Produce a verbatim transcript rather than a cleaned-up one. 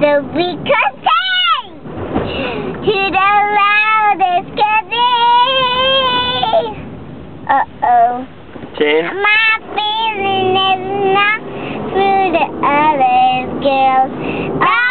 so we could sing to the loudest can be. Uh-oh. Jane? My feeling is not through the other girls.